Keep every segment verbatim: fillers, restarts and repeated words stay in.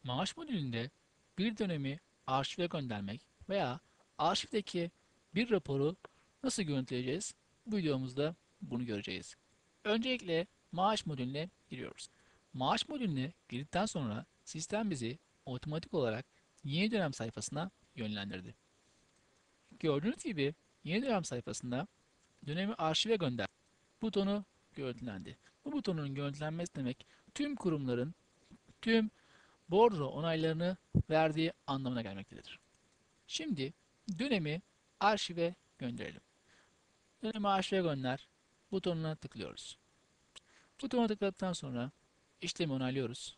Maaş modülünde bir dönemi arşive göndermek veya arşivdeki bir raporu nasıl görüntüleyeceğiz? Bu videomuzda bunu göreceğiz. Öncelikle maaş modülüne giriyoruz. Maaş modülüne girdikten sonra sistem bizi otomatik olarak yeni dönem sayfasına yönlendirdi. Gördüğünüz gibi yeni dönem sayfasında dönemi arşive gönder butonu görüntülendi. Bu butonun görüntülenmesi demek tüm kurumların tüm bordro onaylarını verdiği anlamına gelmektedir. Şimdi dönemi arşive gönderelim. Dönemi arşive gönder butonuna tıklıyoruz. Butona tıkladıktan sonra işlemi onaylıyoruz.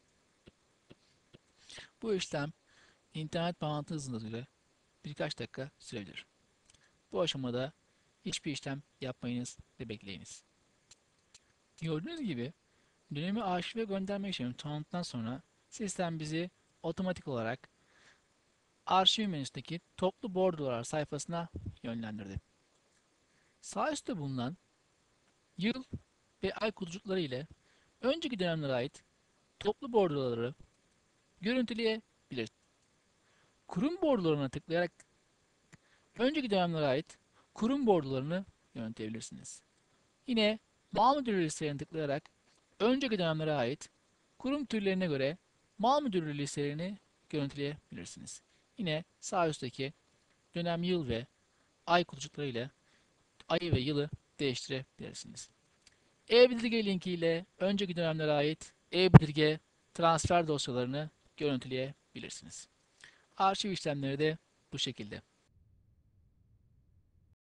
Bu işlem internet bağlantı hızına birkaç dakika sürebilir. Bu aşamada hiçbir işlem yapmayınız ve bekleyiniz. Gördüğünüz gibi dönemi arşive gönderme işlemi tamamladıktan sonra sistem bizi otomatik olarak arşiv menüsündeki toplu bordrolar sayfasına yönlendirdi. Sağ üstte bulunan yıl ve ay kutucukları ile önceki dönemlere ait toplu bordroları görüntüleyebiliriz. Kurum bordrolarına tıklayarak önceki dönemlere ait kurum bordrolarını yöneltebilirsiniz. Yine mal müdürlüğü listelerine tıklayarak önceki dönemlere ait kurum türlerine göre mal müdürlüğü listelerini görüntüleyebilirsiniz. Yine sağ üstteki dönem yıl ve ay kutucukları ile ayı ve yılı değiştirebilirsiniz. E-bildirge linki ile önceki dönemlere ait e-bildirge transfer dosyalarını görüntüleyebilirsiniz. Arşiv işlemleri de bu şekilde.